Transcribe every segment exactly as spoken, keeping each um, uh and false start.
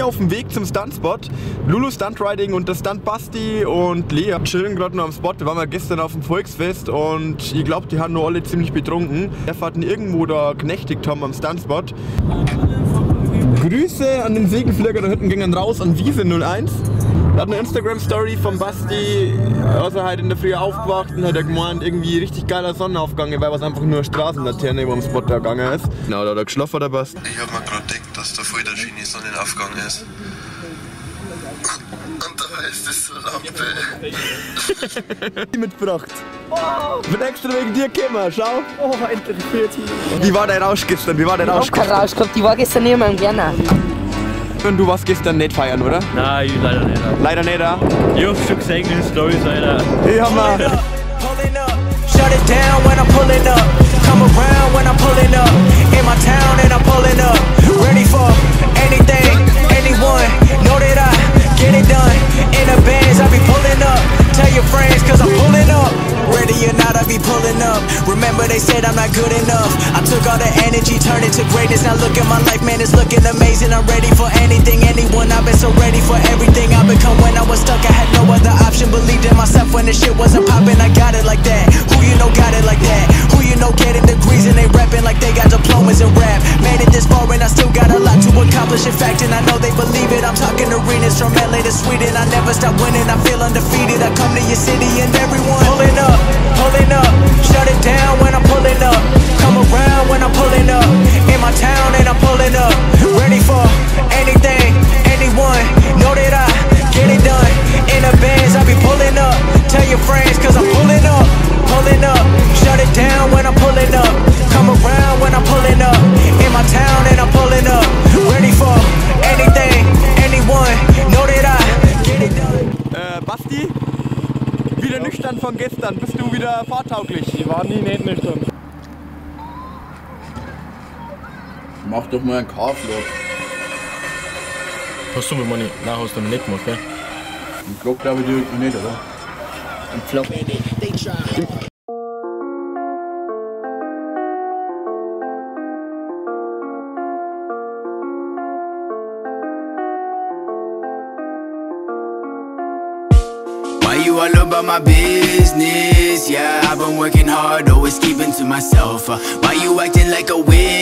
auf dem Weg zum Stuntspot. Lulu Stunt Riding und der Stunt Basti und Lea chillen gerade noch am Spot. Wir waren ja gestern auf dem Volksfest und ich glaube, die haben nur alle ziemlich betrunken. Wir hatten irgendwo da genächtigt haben am Stuntspot. Grüße an den Segelflieger da hinten gingen raus an Wiese null eins. Da hat eine Instagram-Story vom Basti, also heute in der Früh aufgewacht und hat er gemeint, irgendwie richtig geiler Sonnenaufgang, weil was einfach nur eine Straßenlaterne über dem Spot da gegangen ist. Genau, da hat er geschlafen, der Basti. Ich hab mir gerade gedacht, dass da voll der schöne Sonnenaufgang ist. Und da ist das Lampe. Mitgebracht. Oh. Bin extra wegen dir gekommen, schau. Oh, endlich vierzig. Wie war dein Rausch gestern? Wie war dein Rausch gestern? Ich hab keinen Rausch gehabt, die war gestern nicht mehr im Gerne. Und du warst gestern nicht feiern, oder? Nein, ich leider nicht. Leider nicht, ja? Ich hab's schon gesehen in den Storys, Alter. Ich hab mal. Shut it down when I'm pulling up. Come around when I'm pulling up. In my town and I'm pulling up. Ready for anything, anyone. Know that I get it done. In the bands, I be pulling up. Tell your friends, cause I'm pulling up. Ready or not, I be pulling up. Remember they said I'm not good enough. I took all the energy, turned it to greatness. Now look at my life, man, it's looking amazing. I'm ready for anything, anyone. I've been so ready for everything I become. When I was stuck, I had no other option. Believed in myself when the shit wasn't popping. I got it like that. Who you know got it like that? Who you know getting degrees and they rapping like they got diplomas in rap? Made it this far and I still got a lot to accomplish. In fact, and I know they believe it. I'm talking arenas from L A to Sweden. I never stop winning, I feel undefeated. I come to your city and everyone pulling up, pulling up. Shut it down when I'm pulling up. Come around when I'm pulling up. In my town and I'm pulling up. Ready for anything, anyone. Know that I get it done. In the bands, I be pulling up. Tell your friends, cause I'm pulling up, pulling up. Shut it down when I'm pulling up. Come around when I'm pulling up. In my town and I'm pulling up. Ready for anything, anyone. Know that I get it done. Äh, Basti? Wieder nüchtern von gestern. Bist du wieder fahrtauglich? Ich war nie nicht nüchtern. Mach doch mal einen K-Vlog. Hast du mir mal nicht? Nein, hast du mir nicht gemacht, gell? Ein Vlog glaube ich dir nicht, oder? Ein Vlog. Why you all about my business? Yeah, I've been working hard, always keeping to myself. uh, Why you acting like a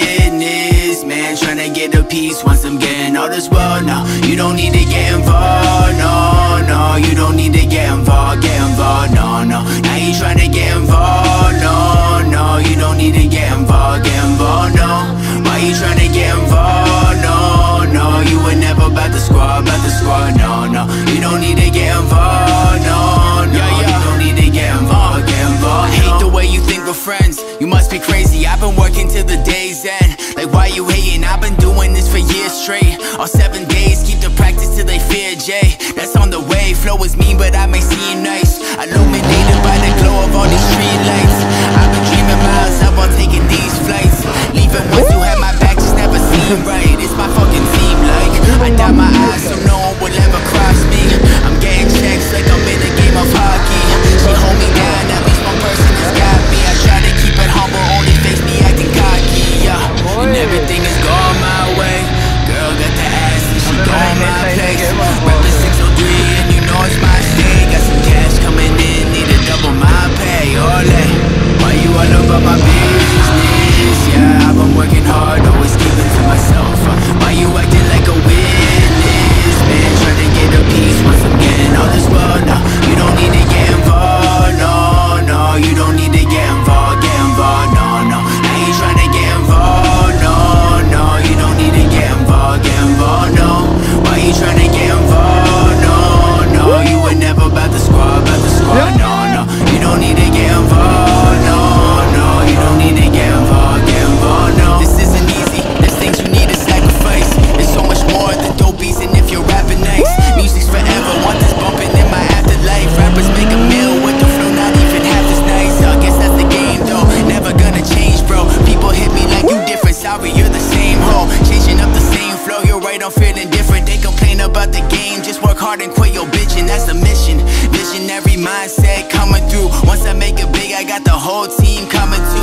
witness? Man, tryna get a piece once I'm getting all this world now. You don't need to get involved, no, no. You don't need to get involved, get involved, no, no. Now you tryna get involved, no, no. You don't need to get involved, get involved, no. Why you tryna get involved, no, no. You were never about the squad, about the squad, no, no. You don't need to get involved, no. No, yeah, yeah. You don't need to get involved, get involved. I hate the way you think we're friends. You must be crazy. I've been working till the day's end. Like, why you hating? I've been doing this for years straight. All seven days, keep the practice till they fear Jay. That's on the way. Flow is mean, but I may seem nice. Illuminated by the glow of all these street lights. I've been dreaming miles up while taking these flights. Leaving once you had my back just never seemed right. It's my fucking team, like I dot my eyes so no one will ever cross me. I'm getting checks like I'm in a game of hockey. She hold me down, at least one person has got me. I try to keep it humble, only face me acting cocky, yeah. And everything is going my way. Girl got the ass and she going my place. Rep the six oh three and you know it's my state. Got some cash coming in, need to double my pay, ole. Why you all about my business? Yeah, I've been working hard, always keeping to myself. uh, Why you acting like a witness? Man, trying to get a piece once I'm getting all this world now. You don't need to get involved, no, no. You don't need to get involved, get involved, no, no. Now you trying to get involved, no, no. You don't need to get involved, get involved, no. Why you trying to get involved, no, no. You were never about the squad, about the squad, no, no. You don't need to get involved, no, no. You don't need to get involved, get involved, no. This isn't easy, there's things you need to sacrifice. There's so much more than dopies, and if you're rapping nice, music's forever, want this bumping in my afterlife. Rappers make a meal with the flow, not even half as nice. I guess that's the game though, never gonna change, bro. People hit me like you different, sorry, you're the same, ho. Changing up the same flow, you're right, I'm feeling different. They complain about the game, just work hard and quit your bitch, and that's the mission. Visionary mindset coming through. Once I make it big, I got the whole team coming too.